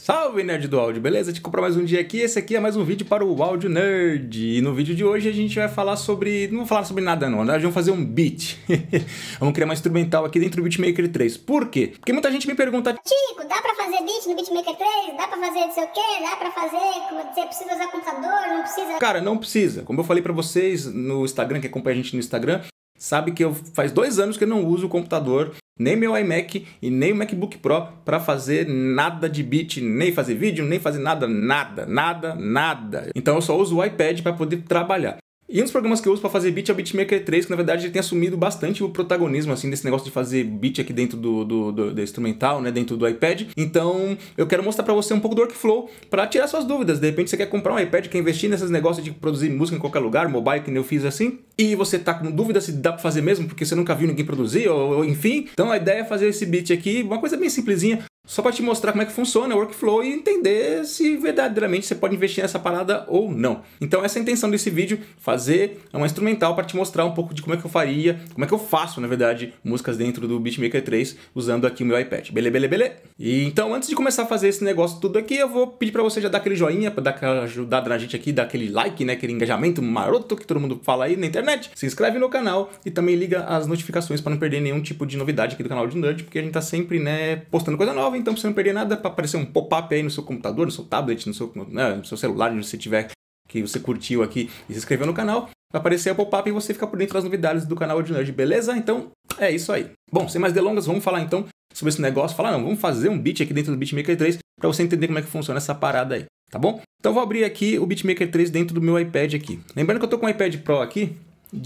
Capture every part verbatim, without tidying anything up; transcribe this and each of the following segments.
Salve, nerd do áudio, beleza? Te comprar mais um dia aqui. Esse aqui é mais um vídeo para o Áudio Nerd. E no vídeo de hoje a gente vai falar sobre... Não vou falar sobre nada não, né? Vamos fazer um beat. Vamos criar uma instrumental aqui dentro do Beatmaker três. Por quê? Porque muita gente me pergunta: Tico, dá pra fazer beat no Beatmaker três? Dá pra fazer não sei o quê? Dá pra fazer... Você precisa usar computador? Não precisa... Cara, não precisa. Como eu falei pra vocês no Instagram, que acompanha a gente no Instagram, sabe que eu faz dois anos que eu não uso o computador, nem meu iMac e nem o MacBook Pro para fazer nada de beat, nem fazer vídeo, nem fazer nada, nada, nada, nada. Então eu só uso o iPad para poder trabalhar. E um dos programas que eu uso para fazer beat é o Beatmaker três, que na verdade ele tem assumido bastante o protagonismo assim desse negócio de fazer beat aqui dentro do, do, do, do instrumental, né, dentro do iPad. Então eu quero mostrar para você um pouco do workflow para tirar suas dúvidas. De repente você quer comprar um iPad, quer investir nesses negócios de produzir música em qualquer lugar, mobile, que nem eu fiz assim, e você tá com dúvida se dá para fazer mesmo, porque você nunca viu ninguém produzir, ou, ou enfim. Então a ideia é fazer esse beat aqui, uma coisa bem simplesinha, só para te mostrar como é que funciona o workflow e entender se verdadeiramente você pode investir nessa parada ou não. Então essa é a intenção desse vídeo, fazer uma instrumental para te mostrar um pouco de como é que eu faria, como é que eu faço, na verdade, músicas dentro do Beatmaker três, usando aqui o meu iPad. Bele, bele, bele? E então, antes de começar a fazer esse negócio tudo aqui, eu vou pedir para você já dar aquele joinha, para dar aquela ajudada na gente aqui, dar aquele like, né, aquele engajamento maroto que todo mundo fala aí na internet. Se inscreve no canal e também liga as notificações para não perder nenhum tipo de novidade aqui do canal de Nerd, porque a gente tá sempre, né, postando coisa nova. Então, pra você não perder nada, para aparecer um pop-up aí no seu computador, no seu tablet, no seu, né, no seu celular, onde você tiver, que você curtiu aqui e se inscreveu no canal, vai aparecer a pop-up e você fica por dentro das novidades do canal de Nerd, beleza? Então, é isso aí. Bom, sem mais delongas, vamos falar então sobre esse negócio. Falar não, vamos fazer um beat aqui dentro do Beatmaker três para você entender como é que funciona essa parada aí, tá bom? Então, eu vou abrir aqui o Beatmaker três dentro do meu iPad aqui. Lembrando que eu tô com o iPad Pro aqui,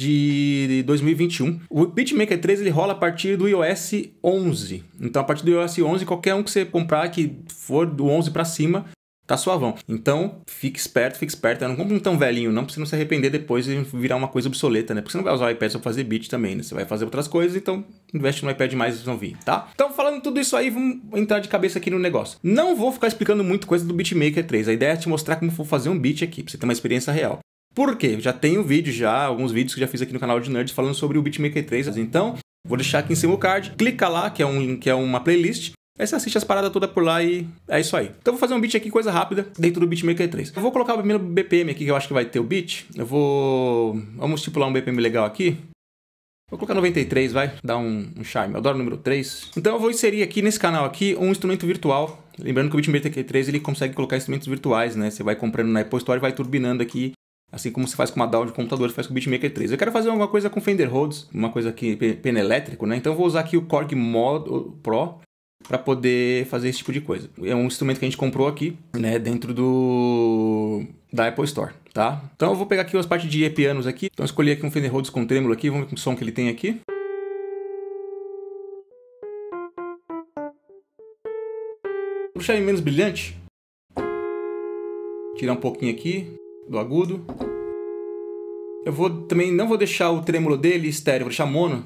de dois mil e vinte e um. O Beatmaker três ele rola a partir do iOS onze. Então, a partir do iOS onze, qualquer um que você comprar que for do onze para cima, tá suavão. Então, fique esperto, fique esperto. Não compre um tão velhinho não, pra você não se arrepender depois e virar uma coisa obsoleta, né? Porque você não vai usar o iPad só pra fazer beat também, né? Você vai fazer outras coisas, então investe no iPad mais novinho, tá? Então, falando tudo isso aí, vamos entrar de cabeça aqui no negócio. Não vou ficar explicando muito coisa do Beatmaker três. A ideia é te mostrar como for fazer um beat aqui, pra você ter uma experiência real. Por quê? Eu já tenho vídeo já, alguns vídeos que já fiz aqui no canal de Nerds falando sobre o Beatmaker três. Então, vou deixar aqui em cima o card, clica lá, que é, um, que é uma playlist. Aí você assiste as paradas todas por lá e é isso aí. Então eu vou fazer um beat aqui, coisa rápida, dentro do Beatmaker três. Eu vou colocar o primeiro B P M aqui, que eu acho que vai ter o beat. Eu vou... Vamos estipular um B P M legal aqui. Vou colocar noventa e três, vai, dar um, um charme. Eu adoro o número três. Então eu vou inserir aqui nesse canal aqui um instrumento virtual. Lembrando que o Beatmaker três ele consegue colocar instrumentos virtuais, né? Você vai comprando na Apple Store e vai turbinando aqui. Assim como você faz com uma D A W de computador, você faz com o Beatmaker três. Eu quero fazer alguma coisa com Fender Rhodes, uma coisa aqui, piano elétrico, né? Então eu vou usar aqui o Korg Mod Pro para poder fazer esse tipo de coisa. É um instrumento que a gente comprou aqui, né, dentro do da Apple Store, tá? Então eu vou pegar aqui as partes de pianos aqui. Então eu escolhi aqui um Fender Rhodes com trêmulo aqui, vamos ver o som que ele tem aqui. Vou deixar ele menos brilhante. Tirar um pouquinho aqui do agudo. Eu vou também não vou deixar o trêmulo dele estéreo, vou deixar mono.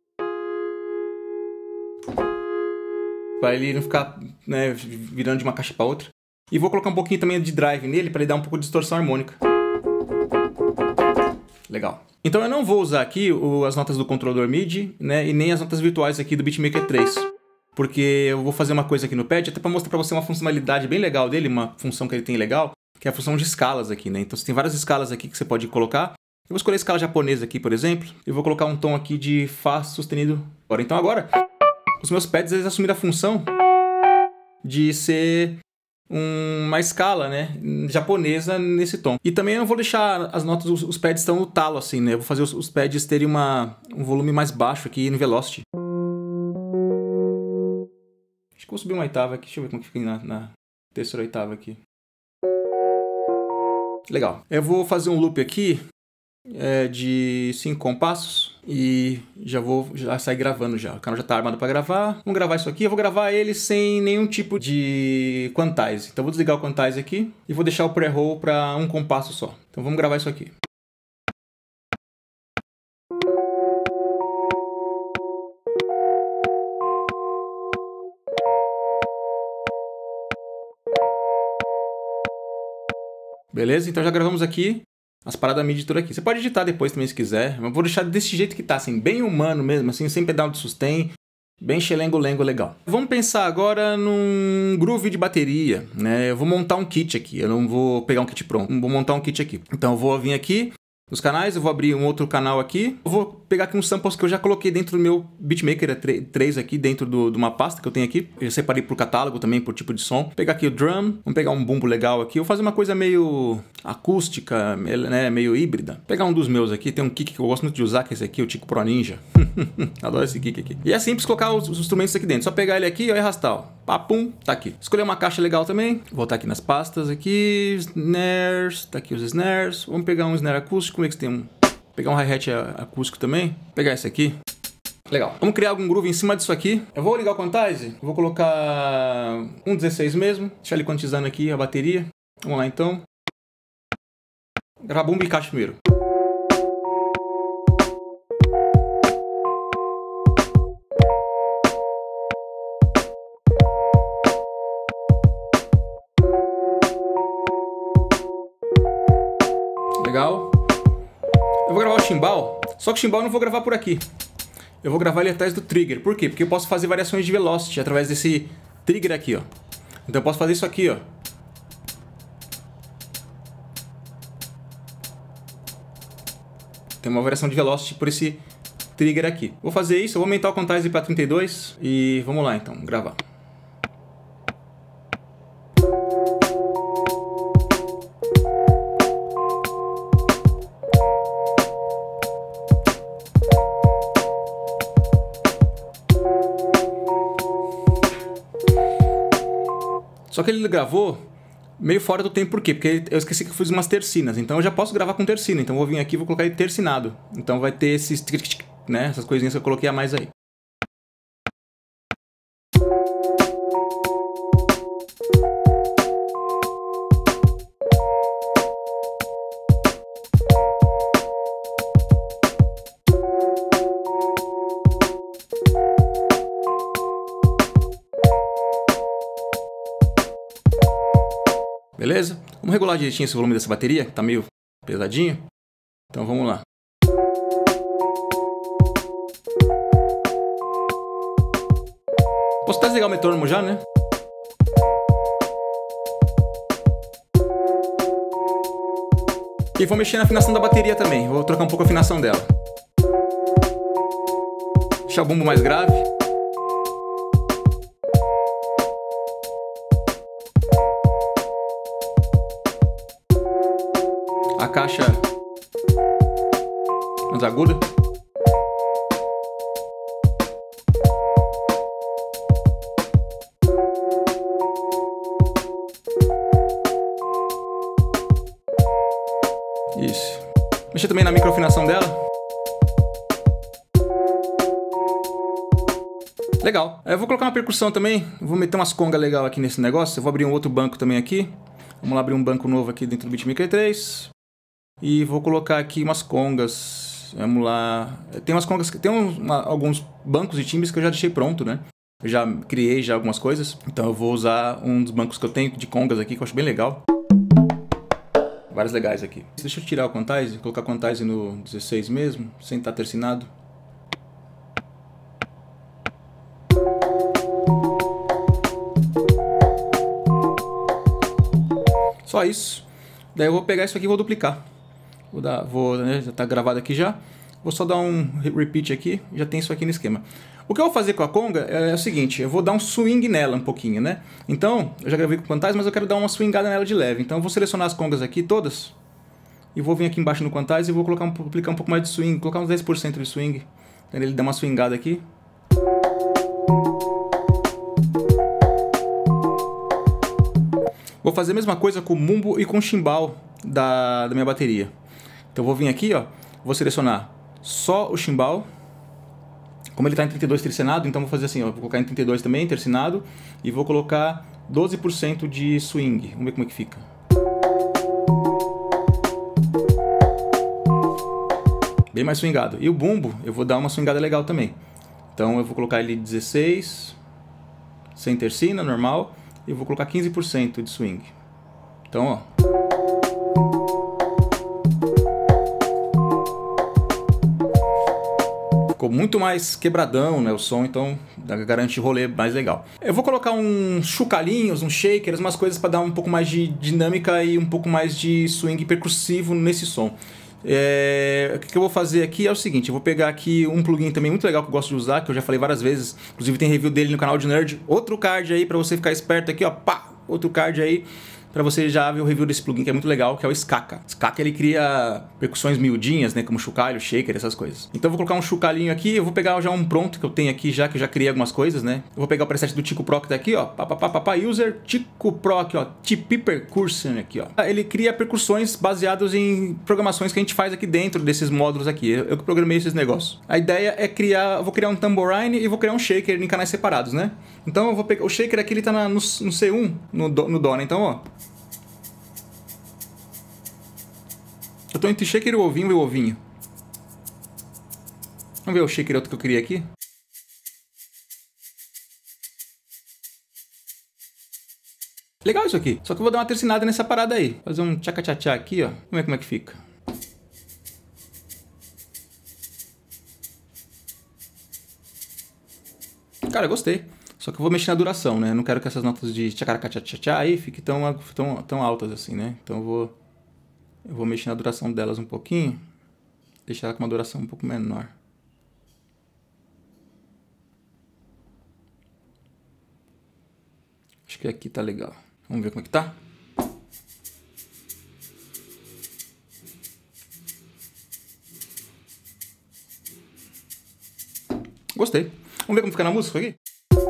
Para ele não ficar, né, virando de uma caixa para outra. E vou colocar um pouquinho também de drive nele para ele dar um pouco de distorção harmônica. Legal. Então eu não vou usar aqui o, as notas do controlador M I D I, né, e nem as notas virtuais aqui do Beatmaker três. Porque eu vou fazer uma coisa aqui no pad, até para mostrar para você uma funcionalidade bem legal dele, uma função que ele tem legal, que é a função de escalas aqui, né? Então você tem várias escalas aqui que você pode colocar. Eu vou escolher a escala japonesa aqui, por exemplo, e vou colocar um tom aqui de Fá sustenido. Então agora, os meus pads eles assumiram a função de ser uma escala, né, japonesa nesse tom. E também eu não vou deixar as notas, os, os pads estão no talo assim, né? Eu vou fazer os, os pads terem uma, um volume mais baixo aqui no velocity. Acho que vou subir uma oitava aqui, deixa eu ver como que fica na, na terceira oitava aqui. Legal. Eu vou fazer um loop aqui é, de cinco compassos e já vou já sair gravando já. O canal já está armado para gravar. Vamos gravar isso aqui. Eu vou gravar ele sem nenhum tipo de quantize. Então vou desligar o quantize aqui e vou deixar o pré-roll para um compasso só. Então vamos gravar isso aqui. Beleza? Então já gravamos aqui as paradas M I D I tudo aqui. Você pode editar depois também se quiser. Mas vou deixar desse jeito que tá, assim, bem humano mesmo, assim, sem pedal de sustain. Bem xelengo-lengo legal. Vamos pensar agora num groove de bateria, né? Eu vou montar um kit aqui, eu não vou pegar um kit pronto, vou montar um kit aqui. Então eu vou vir aqui nos canais, eu vou abrir um outro canal aqui. Eu vou pegar aqui uns samples que eu já coloquei dentro do meu beatmaker três aqui, dentro do, de uma pasta que eu tenho aqui. Eu separei por catálogo também, por tipo de som. Vou pegar aqui o drum, vamos pegar um bumbo legal aqui. Eu vou fazer uma coisa meio acústica, né, meio híbrida. Vou pegar um dos meus aqui, tem um kick que eu gosto muito de usar, que é esse aqui, o Tico Pro Ninja. Adoro esse kick aqui. E é simples colocar os, os instrumentos aqui dentro. Só pegar ele aqui ó, e arrastar, ó. Papum, tá aqui. Escolher uma caixa legal também. Voltar aqui nas pastas aqui, snares, tá aqui os snares. Vamos pegar um snare acústico, como é que tem um... Pegar um hi-hat acústico também. Pegar esse aqui. Legal. Vamos criar algum groove em cima disso aqui. Eu vou ligar o quantize. Vou colocar um dezesseis mesmo. Deixar ele quantizando aqui a bateria. Vamos lá então. Gravar bumbo e caixa primeiro. Legal. Eu vou gravar o chimbal, só que o chimbal eu não vou gravar por aqui. Eu vou gravar ele atrás do trigger. Por quê? Porque eu posso fazer variações de velocity através desse trigger aqui, ó. Então eu posso fazer isso aqui, ó. Tem uma variação de velocity por esse trigger aqui. Vou fazer isso, eu vou aumentar o quantize para trinta e dois e vamos lá então, gravar. Só que ele gravou meio fora do tempo, por quê? Porque eu esqueci que eu fiz umas tercinas, então eu já posso gravar com tercina, então eu vou vir aqui e vou colocar ele tercinado. Então vai ter esses, né, essas coisinhas que eu coloquei a mais aí. Beleza? Vamos regular direitinho esse volume dessa bateria, que tá meio pesadinho. Então vamos lá. Posso até desligar o metrônomo já, né? E vou mexer na afinação da bateria também. Vou trocar um pouco a afinação dela. Deixar o bumbo mais grave. A caixa mais aguda. Isso. Mexer também na microafinação dela. Legal. Eu vou colocar uma percussão também. Vou meter umas congas legal aqui nesse negócio. Eu vou abrir um outro banco também aqui. Vamos lá abrir um banco novo aqui dentro do Beatmaker três. E vou colocar aqui umas congas. Vamos lá. Tem umas congas, tem uns, uma, alguns bancos e timbres que eu já deixei pronto, né? Eu já criei já algumas coisas. Então eu vou usar um dos bancos que eu tenho de congas aqui, que eu acho bem legal. Vários legais aqui. Deixa eu tirar o quantize, colocar o quantize no dezesseis mesmo, sem estar tercinado. Só isso. Daí eu vou pegar isso aqui e vou duplicar. Vou dar, vou, né, já está gravado aqui já. Vou só dar um repeat aqui, já tem isso aqui no esquema. O que eu vou fazer com a conga é o seguinte, eu vou dar um swing nela um pouquinho, né? Então, eu já gravei com quantize, mas eu quero dar uma swingada nela de leve. Então eu vou selecionar as congas aqui todas. E vou vir aqui embaixo no quantize e vou colocar um, aplicar um pouco mais de swing, colocar uns dez por cento de swing. Então ele dá uma swingada aqui. Vou fazer a mesma coisa com o bumbo e com o chimbal da, da minha bateria. Então eu vou vir aqui, ó, vou selecionar só o chimbal. Como ele está em trinta e dois tercinado, então vou fazer assim, ó, vou colocar em trinta e dois também, tercinado, e vou colocar doze por cento de swing. Vamos ver como é que fica. Bem mais swingado. E o bumbo, eu vou dar uma swingada legal também. Então eu vou colocar ele dezesseis, sem tercina, normal, e eu vou colocar quinze por cento de swing. Então, ó. Ficou ficou muito mais quebradão, né, o som, então garante rolê mais legal. Eu vou colocar uns chocalhinhos, uns shakers, umas coisas para dar um pouco mais de dinâmica e um pouco mais de swing percussivo nesse som. É, o que eu vou fazer aqui é o seguinte, eu vou pegar aqui um plugin também muito legal que eu gosto de usar, que eu já falei várias vezes, inclusive tem review dele no canal de Nerd. Outro card aí para você ficar esperto aqui, ó, pá, outro card aí para você já ver o review desse plugin que é muito legal, que é o Skaka. Skaka ele cria percussões miudinhas, né, como chocalho, shaker, essas coisas. Então eu vou colocar um chocalhinho aqui, eu vou pegar já um pronto que eu tenho aqui já, que eu já criei algumas coisas, né. Eu vou pegar o preset do Tico Pro que tá aqui, ó, papapá, user, Tico Pro aqui, ó, T P Percussion aqui, ó. Ele cria percussões baseadas em programações que a gente faz aqui dentro desses módulos aqui. Eu, eu que programei esses negócios. A ideia é criar, eu vou criar um tambourine e vou criar um shaker em canais separados, né. Então eu vou pegar, o shaker aqui ele tá na, no, no C um, no do, no Dó, né, então ó. Eu tô entre o shaker e o ovinho e o ovinho. Vamos ver o shaker outro que eu criei aqui. Legal isso aqui. Só que eu vou dar uma tercinada nessa parada aí. Fazer um tchaca-tchá-tchá aqui, ó. Vamos ver como é que fica. Cara, eu gostei. Só que eu vou mexer na duração, né? Eu não quero que essas notas de tchaca-tchá-tchá aí fiquem tão, tão, tão altas assim, né? Então eu vou... Eu vou mexer na duração delas um pouquinho, deixar ela com uma duração um pouco menor. Acho que aqui tá legal. Vamos ver como é que tá? Gostei. Vamos ver como fica na música aqui?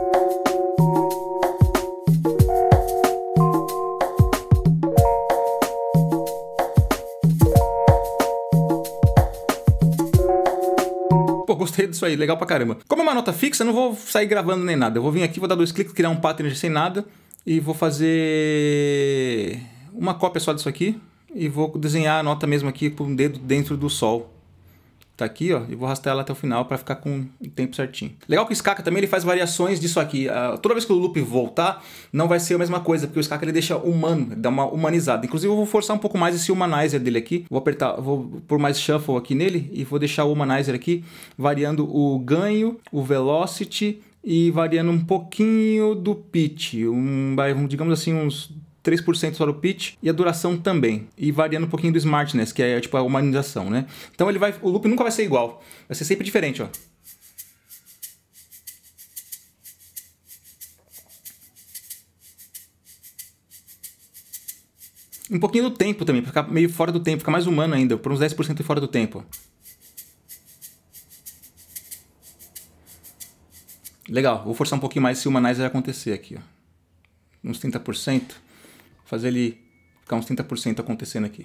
Pô, gostei disso aí, legal pra caramba. Como é uma nota fixa, eu não vou sair gravando nem nada. Eu vou vir aqui, vou dar dois cliques, criar um pattern sem nada e vou fazer uma cópia só disso aqui e vou desenhar a nota mesmo aqui com o dedo dentro do sol. Tá aqui, ó, e vou arrastar ela até o final para ficar com o tempo certinho. Legal que o Skaka também ele faz variações disso aqui. Uh, toda vez que o loop voltar, não vai ser a mesma coisa, porque o Skaka ele deixa humano, dá uma humanizada. Inclusive eu vou forçar um pouco mais esse humanizer dele aqui. Vou apertar, vou pôr mais shuffle aqui nele e vou deixar o humanizer aqui variando o ganho, o velocity e variando um pouquinho do pitch, um, digamos assim, uns três por cento para o pitch e a duração também. E variando um pouquinho do smartness, que é tipo a humanização, né? Então ele vai, o loop nunca vai ser igual. Vai ser sempre diferente, ó. Um pouquinho do tempo também, para ficar meio fora do tempo, ficar mais humano ainda, por uns dez por cento fora do tempo. Legal, vou forçar um pouquinho mais esse humanizer acontecer aqui, ó. Uns trinta por cento. Fazer ele ficar uns trinta por cento acontecendo aqui.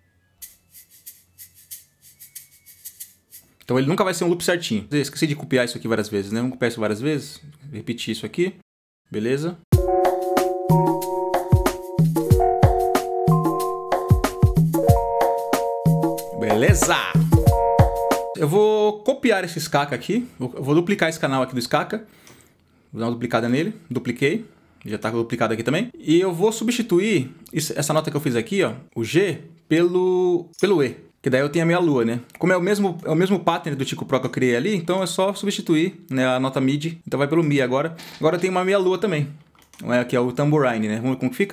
Então ele nunca vai ser um loop certinho. Eu esqueci de copiar isso aqui várias vezes, né? Vamos copiar isso várias vezes. Repetir isso aqui. Beleza? Beleza! Eu vou copiar esse Skaka aqui. Eu vou duplicar esse canal aqui do Skaka. Vou dar uma duplicada nele. Dupliquei. Já está duplicado aqui também. E eu vou substituir essa nota que eu fiz aqui, ó, o G, pelo, pelo E. Que daí eu tenho a minha lua, né? Como é o mesmo, é o mesmo pattern do Tico Pro que eu criei ali, então é só substituir, né, a nota MIDI. Então vai pelo Mi agora. Agora eu tenho uma meia lua também. Que é o tambourine, né? Vamos ver como que fica?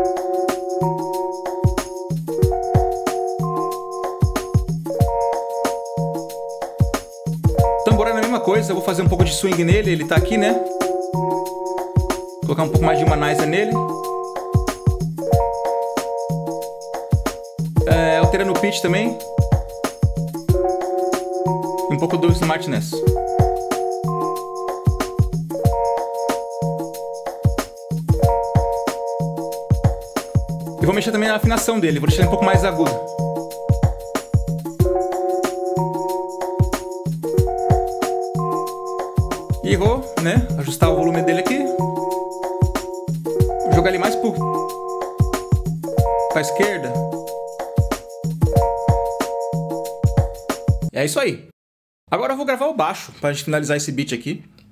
Tambourine é a mesma coisa. Eu vou fazer um pouco de swing nele. Ele tá aqui, né? Colocar um pouco mais de humanizer nele. É, alterando o pitch também. E um pouco do smartness. E vou mexer também na afinação dele. Vou deixar ele um pouco mais agudo. E vou, né, ajustar o volume dele aqui. Jogar ele mais para a esquerda. É isso aí. Agora eu vou gravar o baixo para a gente finalizar esse beat aqui.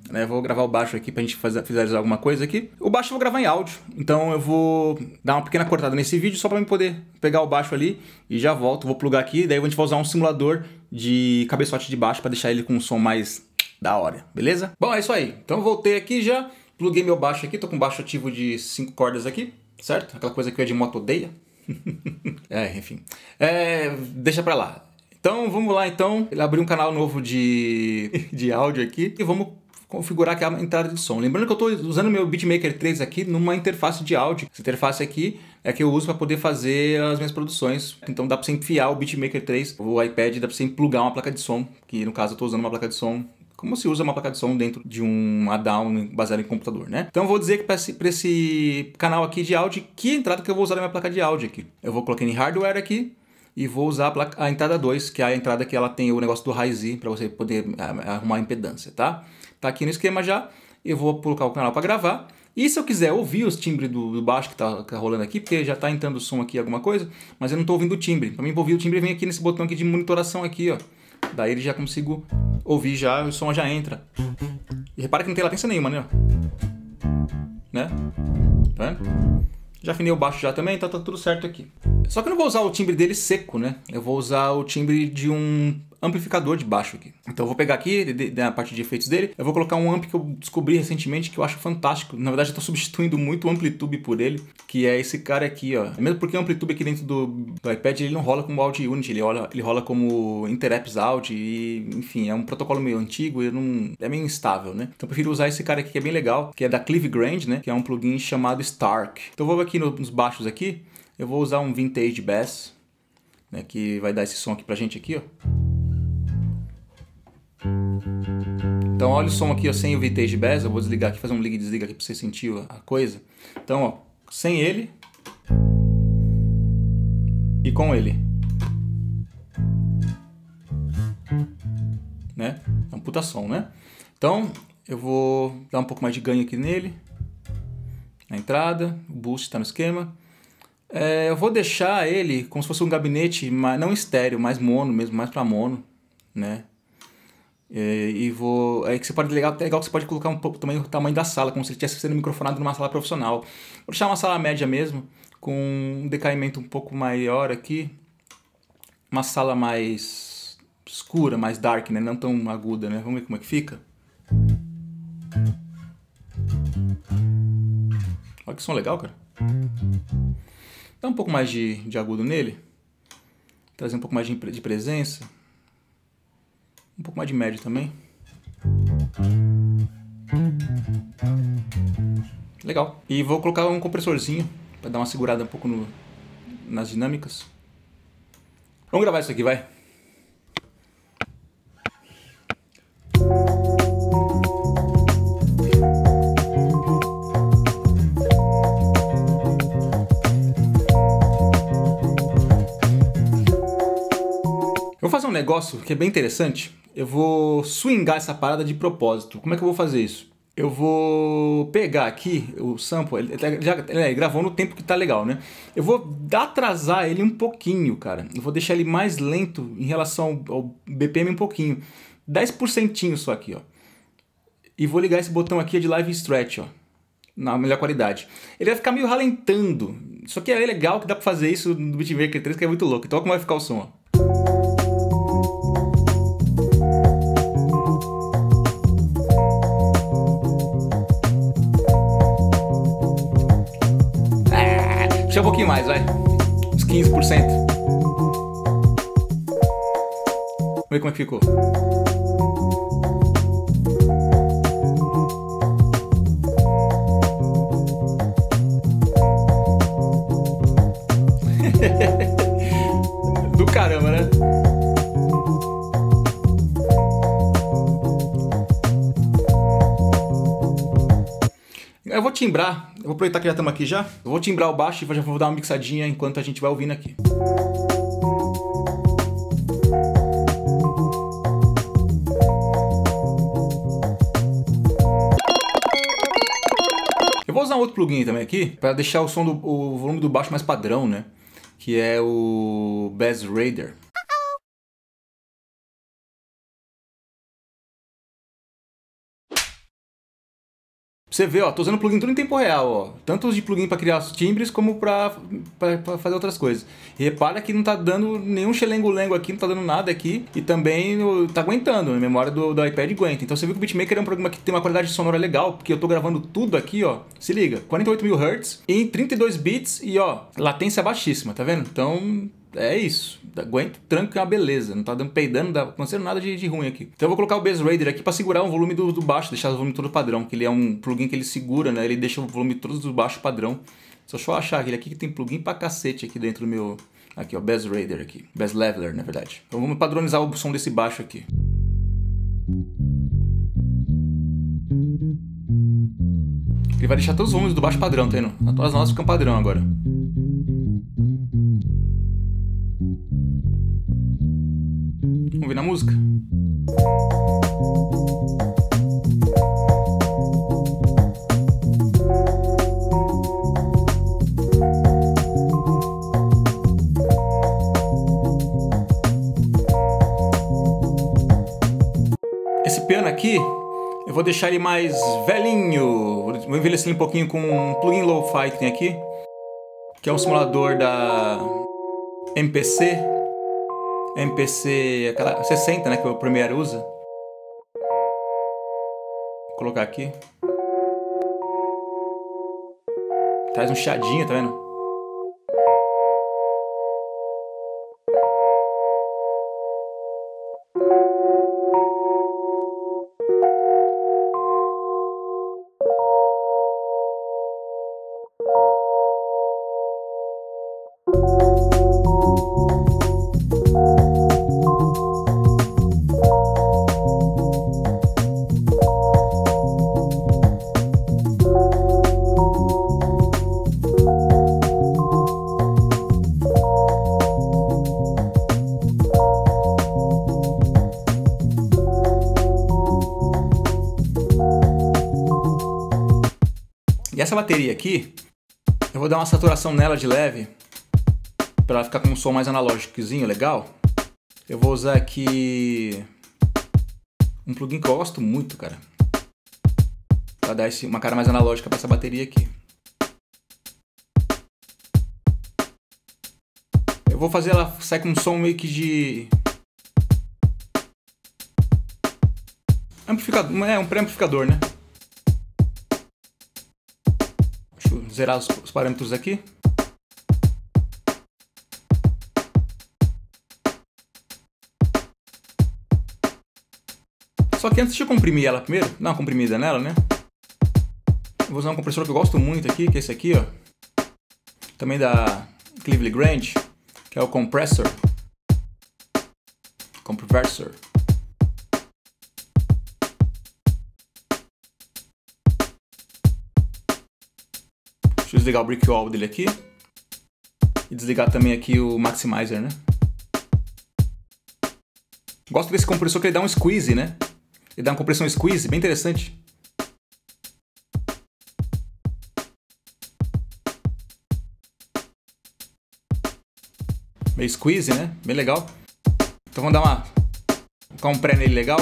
né? Vou gravar o baixo aqui pra gente fazer, finalizar alguma coisa aqui. O baixo eu vou gravar em áudio, então eu vou dar uma pequena cortada nesse vídeo só pra eu poder pegar o baixo ali e já volto. Vou plugar aqui, daí a gente vai usar um simulador de cabeçote de baixo pra deixar ele com um som mais da hora, beleza? Bom, é isso aí. Então eu voltei aqui já, pluguei meu baixo aqui, tô com baixo ativo de cinco cordas aqui, certo? Aquela coisa que o Ed Moto odeia. É, enfim. É, deixa pra lá. Então vamos lá então, abrir um canal novo de, de áudio aqui e vamos configurar aqui a entrada de som. Lembrando que eu estou usando o meu Beatmaker três aqui numa interface de áudio. Essa interface aqui é que eu uso para poder fazer as minhas produções. Então dá para você enfiar o Beatmaker três, o iPad, dá para você plugar uma placa de som, que no caso eu estou usando uma placa de som, como se usa uma placa de som dentro de um add-on baseado em computador, né? Então eu vou dizer que para esse, para esse canal aqui de áudio, que entrada que eu vou usar na minha placa de áudio aqui. Eu vou colocar em hardware aqui, e vou usar a, placa, a entrada dois, que é a entrada que ela tem o negócio do Hi-Z para você poder arrumar a impedância, tá? Tá aqui no esquema já. Eu vou colocar o canal para gravar. E se eu quiser ouvir os timbres do, do baixo que tá, que tá rolando aqui, porque já tá entrando o som aqui, alguma coisa, mas eu não tô ouvindo o timbre. Para mim ouvir o timbre, vem aqui nesse botão aqui de monitoração aqui, ó. Daí ele já consigo ouvir já, o som já entra. E repara que não tem latência nenhuma, né? Né? Tá vendo? Já afinei o baixo já também, então tá tudo certo aqui. Só que eu não vou usar o timbre dele seco, né? Eu vou usar o timbre de um amplificador de baixo aqui. Então eu vou pegar aqui, na parte de efeitos dele, eu vou colocar um amp que eu descobri recentemente, que eu acho fantástico. Na verdade eu tô substituindo muito o Amplitude por ele, que é esse cara aqui, ó. Mesmo porque o Amplitude aqui dentro do, do iPad, ele não rola como Audio Unity, ele rola, ele rola como Interapps Audio e, enfim, é um protocolo meio antigo e não, é meio instável, né? Então eu prefiro usar esse cara aqui que é bem legal, que é da Clive Grand, né? Que é um plugin chamado Stark. Então eu vou aqui nos baixos aqui, eu vou usar um Vintage Bass, né, que vai dar esse som aqui pra gente aqui, ó. Então olha o som aqui, ó, sem o Vintage Bass. Eu vou desligar aqui, fazer um liga e desliga aqui pra você sentir a coisa. Então, ó, sem ele e com ele, né? É um puta som, né? Então eu vou dar um pouco mais de ganho aqui nele, na entrada. O boost tá no esquema. É, eu vou deixar ele como se fosse um gabinete, mas não estéreo, mais mono mesmo, mais para mono, né? É, e vou, aí que você pode ligar, é legal que você pode colocar um pouco também o tamanho da sala, como se ele estivesse sendo microfonado numa sala profissional. Vou deixar uma sala média mesmo, com um decaimento um pouco maior aqui, uma sala mais escura, mais dark, né? Não tão aguda, né? Vamos ver como é que fica. Olha que som legal, cara. Dá um pouco mais de, de agudo nele. Trazer um pouco mais de, de presença. Um pouco mais de médio também. Legal. E vou colocar um compressorzinho para dar uma segurada um pouco no, nas dinâmicas. Vamos gravar isso aqui, vai. Eu vou fazer um negócio que é bem interessante. Eu vou swingar essa parada de propósito. Como é que eu vou fazer isso? Eu vou pegar aqui o sample, ele, já, ele gravou no tempo que tá legal, né? Eu vou atrasar ele um pouquinho, cara. Eu vou deixar ele mais lento em relação ao B P M um pouquinho. dez por cento só aqui, ó. E vou ligar esse botão aqui de Live Stretch, ó. Na melhor qualidade. Ele vai ficar meio ralentando. Só que é legal que dá pra fazer isso no Beatmaker três, que é muito louco. Então olha como vai ficar o som, ó. Deixa um pouquinho mais, vai. Uns quinze por cento. Vamos ver como é que ficou. Do caramba, né? Eu vou timbrar, eu vou aproveitar que já estamos aqui já. Eu vou timbrar o baixo e já vou dar uma mixadinha enquanto a gente vai ouvindo aqui. Eu vou usar um outro plugin também aqui para deixar o som do o volume do baixo mais padrão, né? Que é o Bass Raider. Você vê, ó, tô usando plugin tudo em tempo real, ó. Tanto os de plugin para criar os timbres, como para fazer outras coisas. E repara que não tá dando nenhum xelengo-lengo aqui, não tá dando nada aqui. E também tá aguentando, a memória do, do iPad aguenta. Então você viu que o Beatmaker é um programa que tem uma qualidade sonora legal, porque eu tô gravando tudo aqui, ó. Se liga, quarenta e oito mil hertz em trinta e dois bits e, ó, latência baixíssima, tá vendo? Então... é isso, aguenta, tranca, é uma beleza, não tá dando peidando, não tá acontecendo nada de, de ruim aqui. Então eu vou colocar o Bass Raider aqui pra segurar o volume do, do baixo, deixar o volume todo padrão, que ele é um plugin que ele segura, né, ele deixa o volume todo do baixo padrão. Só deixa eu achar aquele aqui que tem plugin pra cacete aqui dentro do meu, aqui ó, Bass Raider aqui, Bass Leveler na verdade. Então vamos padronizar o som desse baixo aqui. Ele vai deixar todos os volumes do baixo padrão, tá vendo? Todas as notas ficam padrão agora. Vamos ouvir na música? Esse piano aqui, eu vou deixar ele mais velhinho. Vou envelhecer ele um pouquinho com um plugin Lo-Fi que tem aqui, que é um simulador da M P C. M P C aquela sessenta, né, que o Premiere usa. Vou colocar aqui. Traz um chiadinho, tá vendo? E essa bateria aqui, eu vou dar uma saturação nela de leve, para ela ficar com um som mais analógicozinho, legal. Eu vou usar aqui um plugin que eu gosto muito, cara, para dar esse, uma cara mais analógica para essa bateria aqui. Eu vou fazer ela sair com um som meio que de... amplificador, é um pré-amplificador, né? Zerar os, os parâmetros aqui. Só que antes de eu comprimir ela primeiro, dar uma comprimida nela, né? Eu vou usar um compressor que eu gosto muito aqui, que é esse aqui, ó. Também da Cleveland Grange, que é o Compressor. Compressor. Deixa eu desligar o brick wall dele aqui. E desligar também aqui o maximizer, né? Gosto desse compressor que ele dá um squeeze, né? Ele dá uma compressão squeeze, bem interessante. Meio squeeze, né? Bem legal. Então vamos dar uma... colocar um pré nele legal.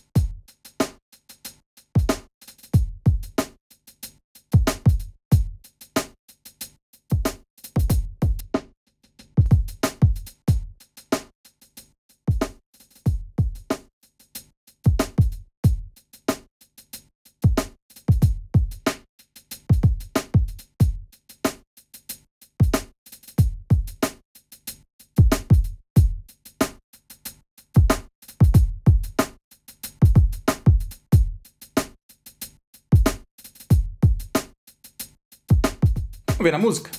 Vamos ver na música?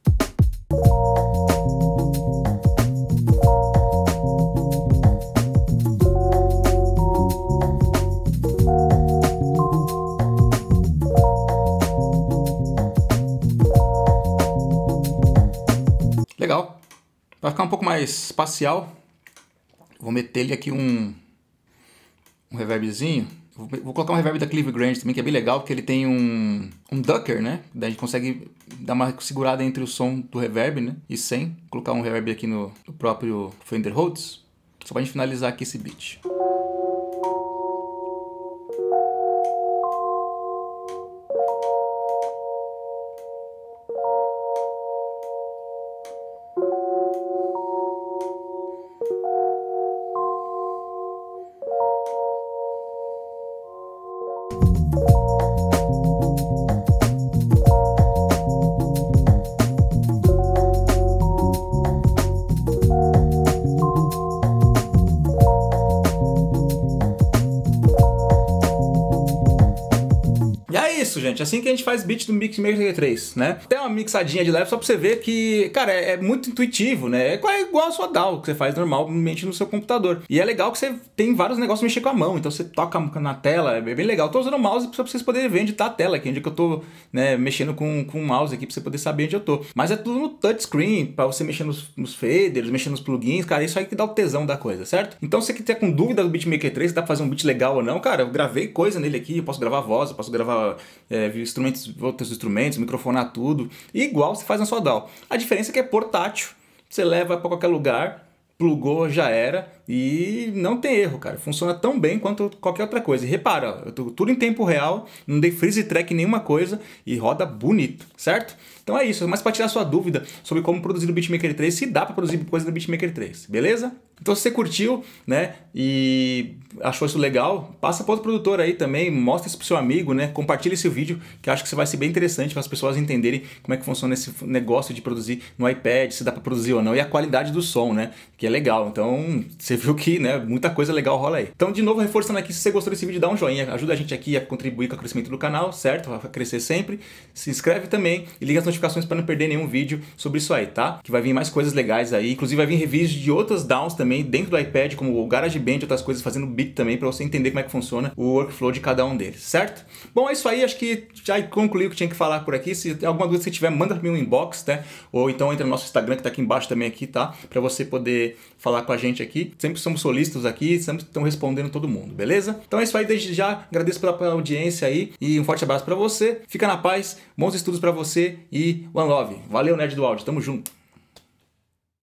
Legal. Vai ficar um pouco mais espacial. Vou meter ele aqui um, um reverbzinho. Vou colocar um reverb da Cleveland Grange também, que é bem legal, porque ele tem um, um ducker, né? Daí a gente consegue dar uma segurada entre o som do reverb, né? E sem. Vou colocar um reverb aqui no, no próprio Fender Rhodes. Só pra gente finalizar aqui esse beat. gente. Assim que a gente faz beat do BeatMaker três, né? Tem uma mixadinha de leve só pra você ver que, cara, é, é muito intuitivo, né? É igual a sua D A W que você faz normalmente no seu computador. E é legal que você tem vários negócios pra mexer com a mão, então você toca na tela, é bem legal. Eu tô usando o mouse pra vocês poderem ver onde tá a tela aqui, onde que eu tô, né, mexendo com, com o mouse aqui pra você poder saber onde eu tô. Mas é tudo no touchscreen, pra você mexer nos, nos faders, mexer nos plugins, cara, isso aí que dá o tesão da coisa, certo? Então se você que tá com dúvida do BeatMaker três, se dá pra fazer um beat legal ou não, cara, eu gravei coisa nele aqui, eu posso gravar voz, eu posso gravar é, instrumentos, outros instrumentos, microfonar tudo, e igual você faz na sua D A W. A diferença é que é portátil, você leva pra qualquer lugar, plugou, já era, e não tem erro, cara. Funciona tão bem quanto qualquer outra coisa. E repara, eu tô tudo em tempo real, não dei freeze track nenhuma coisa e roda bonito, certo? Então é isso, mas para tirar sua dúvida sobre como produzir no BeatMaker três, se dá para produzir coisa no BeatMaker três, beleza? Então se você curtiu, né, e achou isso legal, passa para outro produtor aí também, mostra isso pro seu amigo, né, compartilha esse vídeo, que eu acho que isso vai ser bem interessante para as pessoas entenderem como é que funciona esse negócio de produzir no iPad, se dá para produzir ou não, e a qualidade do som, né, que é legal. Então você viu que, né, muita coisa legal rola aí. Então de novo, reforçando aqui, se você gostou desse vídeo, dá um joinha, ajuda a gente aqui a contribuir com o crescimento do canal, certo? Vai crescer sempre. Se inscreve também e liga as notificações para não perder nenhum vídeo sobre isso aí, tá? Que vai vir mais coisas legais aí, inclusive vai vir reviews de outras D A Ws também dentro do iPad, como o GarageBand e outras coisas, fazendo beat também, para você entender como é que funciona o workflow de cada um deles, certo? Bom, é isso aí, acho que já concluí o que tinha que falar por aqui. Se tem alguma dúvida que você tiver, manda para mim um inbox, né? Ou então entra no nosso Instagram, que tá aqui embaixo também aqui, tá? Para você poder falar com a gente aqui. Sempre somos solícitos aqui, sempre estão respondendo todo mundo, beleza? Então é isso aí, desde já, agradeço pela, pela audiência aí e um forte abraço para você. Fica na paz, bons estudos para você e one love. Valeu, Nerd do Áudio, tamo junto!